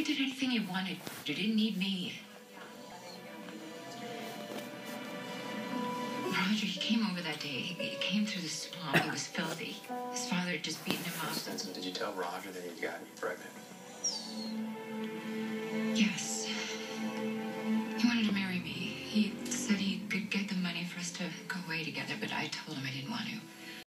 did anything he wanted. He didn't need me. Roger, he came over that day. He came through the swamp. He was filthy. His father had just beaten him up. Did you tell Roger that he'd gotten you pregnant? Yes.